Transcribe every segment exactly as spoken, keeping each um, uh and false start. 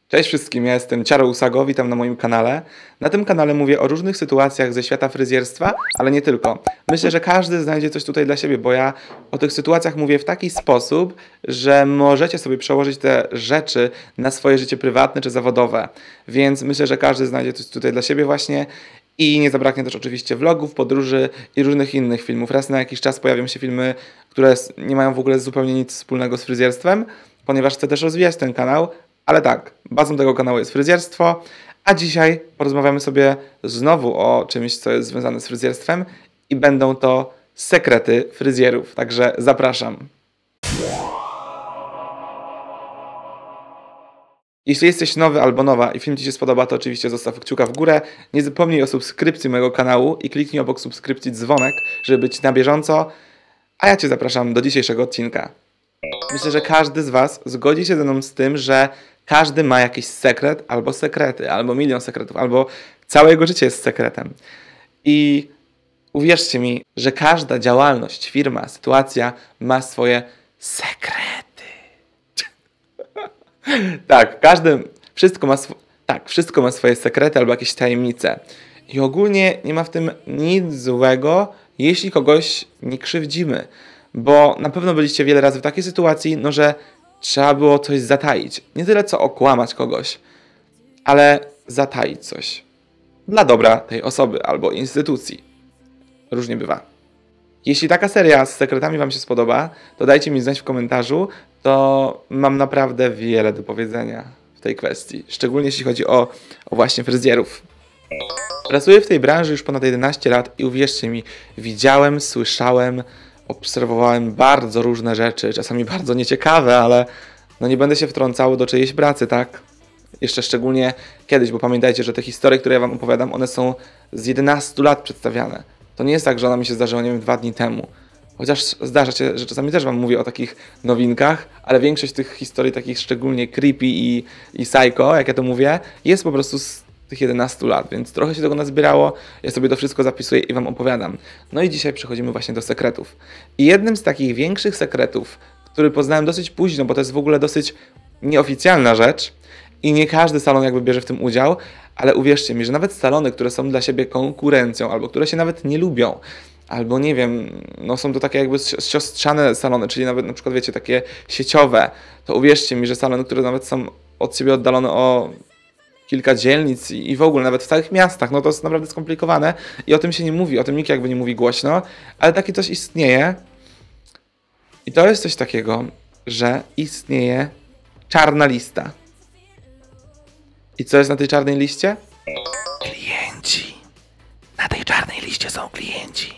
Cześć wszystkim, ja jestem Ciaro Usago, witam na moim kanale. Na tym kanale mówię o różnych sytuacjach ze świata fryzjerstwa, ale nie tylko. Myślę, że każdy znajdzie coś tutaj dla siebie, bo ja o tych sytuacjach mówię w taki sposób, że możecie sobie przełożyć te rzeczy na swoje życie prywatne czy zawodowe. Więc myślę, że każdy znajdzie coś tutaj dla siebie właśnie. I nie zabraknie też oczywiście vlogów, podróży i różnych innych filmów. Raz na jakiś czas pojawią się filmy, które nie mają w ogóle zupełnie nic wspólnego z fryzjerstwem, ponieważ chcę też rozwijać ten kanał. Ale tak, bazą tego kanału jest fryzjerstwo, a dzisiaj porozmawiamy sobie znowu o czymś, co jest związane z fryzjerstwem i będą to sekrety fryzjerów, także zapraszam. Jeśli jesteś nowy albo nowa i film Ci się spodoba, to oczywiście zostaw kciuka w górę. Nie zapomnij o subskrypcji mojego kanału i kliknij obok subskrypcji dzwonek, żeby być na bieżąco, a ja Cię zapraszam do dzisiejszego odcinka. Myślę, że każdy z Was zgodzi się ze mną z tym, że każdy ma jakiś sekret, albo sekrety, albo milion sekretów, albo całe jego życie jest sekretem. I uwierzcie mi, że każda działalność, firma, sytuacja ma swoje sekrety. Tak, każdy, wszystko ma, sw tak, wszystko ma swoje sekrety albo jakieś tajemnice. I ogólnie nie ma w tym nic złego, jeśli kogoś nie krzywdzimy. Bo na pewno byliście wiele razy w takiej sytuacji, no że trzeba było coś zataić. Nie tyle co okłamać kogoś, ale zataić coś. Dla dobra tej osoby albo instytucji. Różnie bywa. Jeśli taka seria z sekretami Wam się spodoba, to dajcie mi znać w komentarzu, to mam naprawdę wiele do powiedzenia w tej kwestii. Szczególnie jeśli chodzi o, o właśnie fryzjerów. Pracuję w tej branży już ponad jedenaście lat i uwierzcie mi, widziałem, słyszałem, obserwowałem bardzo różne rzeczy, czasami bardzo nieciekawe, ale no nie będę się wtrącał do czyjejś pracy, tak? Jeszcze szczególnie kiedyś, bo pamiętajcie, że te historie, które ja Wam opowiadam, one są z jedenastu lat przedstawiane. To nie jest tak, że ona mi się zdarzyła, nie wiem, dwa dni temu. Chociaż zdarza się, że czasami też Wam mówię o takich nowinkach, ale większość tych historii, takich szczególnie creepy i, i psycho, jak ja to mówię, jest po prostu z tych jedenastu lat, więc trochę się tego nazbierało, ja sobie to wszystko zapisuję i Wam opowiadam. No i dzisiaj przechodzimy właśnie do sekretów. I jednym z takich większych sekretów, który poznałem dosyć późno, bo to jest w ogóle dosyć nieoficjalna rzecz i nie każdy salon jakby bierze w tym udział, ale uwierzcie mi, że nawet salony, które są dla siebie konkurencją, albo które się nawet nie lubią, albo nie wiem, no są to takie jakby siostrzane salony, czyli nawet na przykład wiecie, takie sieciowe, to uwierzcie mi, że salony, które nawet są od siebie oddalone o kilka dzielnic i w ogóle nawet w całych miastach, no to jest naprawdę skomplikowane i o tym się nie mówi, o tym nikt jakby nie mówi głośno, ale takie coś istnieje i to jest coś takiego, że istnieje czarna lista. I co jest na tej czarnej liście? Klienci. Na tej czarnej liście są klienci.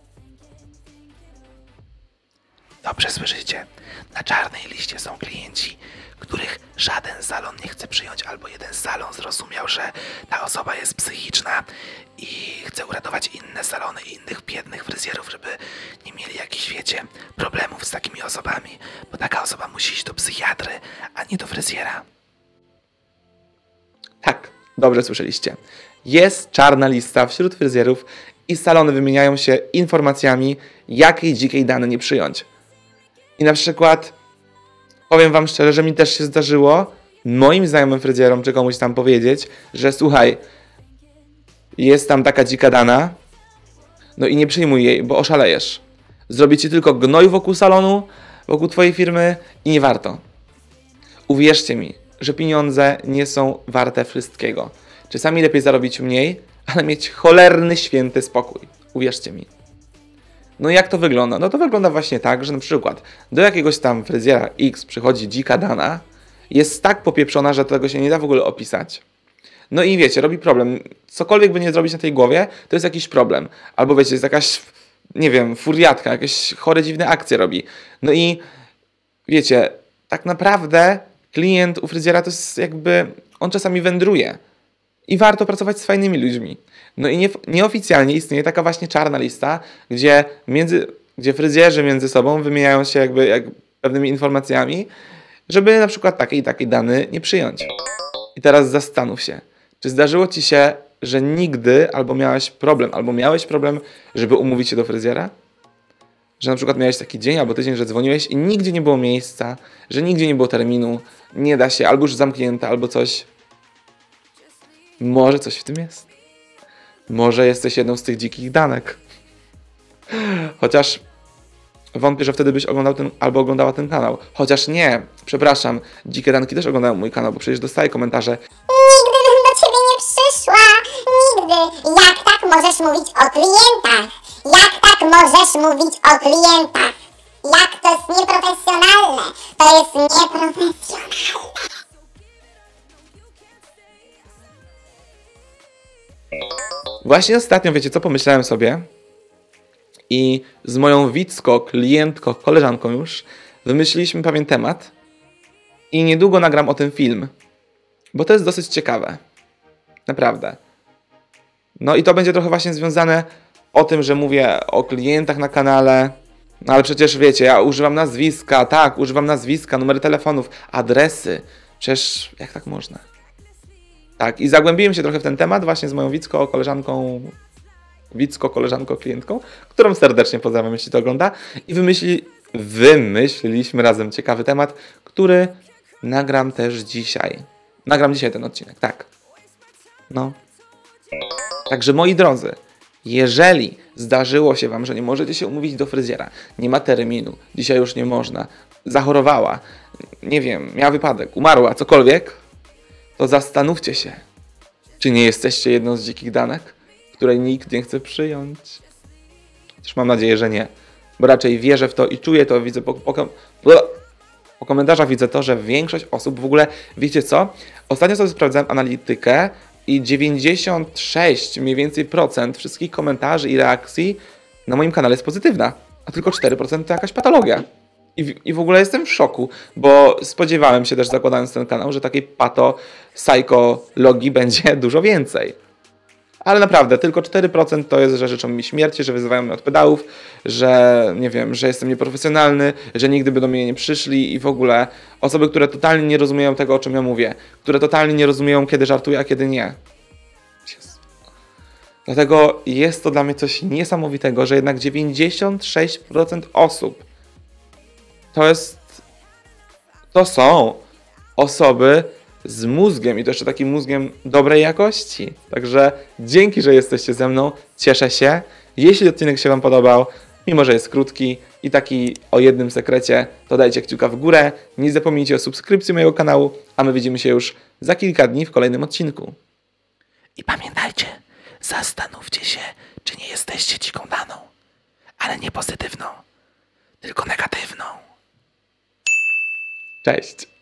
Dobrze słyszycie? Na czarnej liście są klienci, których żaden salon nie chce przyjąć, albo jeden salon zrozumiał, że ta osoba jest psychiczna i chce uratować inne salony i innych biednych fryzjerów, żeby nie mieli jakichś, wiecie, problemów z takimi osobami, bo taka osoba musi iść do psychiatry, a nie do fryzjera. Tak, dobrze słyszeliście. Jest czarna lista wśród fryzjerów i salony wymieniają się informacjami, jakiej dzikiej dane nie przyjąć. I na przykład powiem Wam szczerze, że mi też się zdarzyło moim znajomym fryzjerom czy komuś tam powiedzieć, że słuchaj, jest tam taka dzika dana, no i nie przyjmuj jej, bo oszalejesz. Zrobi Ci tylko gnoj wokół salonu, wokół Twojej firmy i nie warto. Uwierzcie mi, że pieniądze nie są warte wszystkiego. Czasami lepiej zarobić mniej, ale mieć cholerny, święty spokój. Uwierzcie mi. No i jak to wygląda? No to wygląda właśnie tak, że na przykład do jakiegoś tam fryzjera X przychodzi dzika dana, jest tak popieprzona, że tego się nie da w ogóle opisać. No i wiecie, robi problem. Cokolwiek by nie zrobić na tej głowie, to jest jakiś problem. Albo wiecie, jest jakaś, nie wiem, furiatka, jakieś chore, dziwne akcje robi. No i wiecie, tak naprawdę klient u fryzjera to jest jakby, on czasami wędruje. I warto pracować z fajnymi ludźmi. No i nie, nieoficjalnie istnieje taka właśnie czarna lista, gdzie, między, gdzie fryzjerzy między sobą wymieniają się jakby jak pewnymi informacjami, żeby na przykład takiej i takiej dany nie przyjąć. I teraz zastanów się, czy zdarzyło Ci się, że nigdy albo miałeś problem, albo miałeś problem, żeby umówić się do fryzjera? Że na przykład miałeś taki dzień albo tydzień, że dzwoniłeś i nigdzie nie było miejsca, że nigdzie nie było terminu, nie da się, albo już zamknięte, albo coś. Może coś w tym jest. Może jesteś jedną z tych dzikich danek. Chociaż wątpię, że wtedy byś oglądał ten, albo oglądała ten kanał. Chociaż nie, przepraszam, dzikie danki też oglądają mój kanał, bo przecież dostaję komentarze. Nigdy bym do ciebie nie przyszła! Nigdy! Jak tak możesz mówić o klientach? Jak tak możesz mówić o klientach? Jak to jest nieprofesjonalne? To jest nieprofesjonalne! Właśnie ostatnio, wiecie co, pomyślałem sobie i z moją widzką, klientką, koleżanką już wymyśliliśmy pewien temat i niedługo nagram o tym film, bo to jest dosyć ciekawe. Naprawdę. No i to będzie trochę właśnie związane o tym, że mówię o klientach na kanale, no ale przecież wiecie, ja używam nazwiska, tak, używam nazwiska, numery telefonów, adresy. Przecież jak tak można? Tak, i zagłębiłem się trochę w ten temat właśnie z moją widzką, koleżanką, widzką, koleżanką, klientką, którą serdecznie pozdrawiam, jeśli to ogląda. I wymyśli, wymyśliliśmy razem ciekawy temat, który nagram też dzisiaj. Nagram dzisiaj ten odcinek, tak. No. Także moi drodzy, jeżeli zdarzyło się wam, że nie możecie się umówić do fryzjera, nie ma terminu, dzisiaj już nie można, zachorowała, nie wiem, miała wypadek, umarła, cokolwiek, to zastanówcie się, czy nie jesteście jedną z dzikich danek, której nikt nie chce przyjąć. Też mam nadzieję, że nie, bo raczej wierzę w to i czuję to, widzę po, po, po komentarzach widzę to, że większość osób w ogóle, wiecie co, ostatnio sobie sprawdzałem analitykę i dziewięćdziesiąt sześć mniej więcej procent wszystkich komentarzy i reakcji na moim kanale jest pozytywna, a tylko cztery procent to jakaś patologia. I w, I w ogóle jestem w szoku, bo spodziewałem się też, zakładając ten kanał, że takiej pato, psychologii będzie dużo więcej. Ale naprawdę, tylko cztery procent to jest, że życzą mi śmierci, że wyzywają mnie od pedałów, że nie wiem, że jestem nieprofesjonalny, że nigdy by do mnie nie przyszli i w ogóle osoby, które totalnie nie rozumieją tego, o czym ja mówię, które totalnie nie rozumieją, kiedy żartuję, a kiedy nie. Jezu. Dlatego jest to dla mnie coś niesamowitego, że jednak dziewięćdziesiąt sześć procent osób to jest, to są osoby z mózgiem i to jeszcze takim mózgiem dobrej jakości. Także dzięki, że jesteście ze mną, cieszę się. Jeśli odcinek się wam podobał, mimo że jest krótki i taki o jednym sekrecie, to dajcie kciuka w górę. Nie zapomnijcie o subskrypcji mojego kanału, a my widzimy się już za kilka dni w kolejnym odcinku. I pamiętajcie, zastanówcie się, czy nie jesteście dziką daną, ale nie pozytywną, tylko negatywną. Cześć!